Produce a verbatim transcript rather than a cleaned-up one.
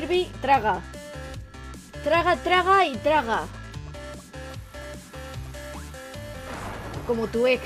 Kirby, traga. Traga, traga y traga. Como tu ex.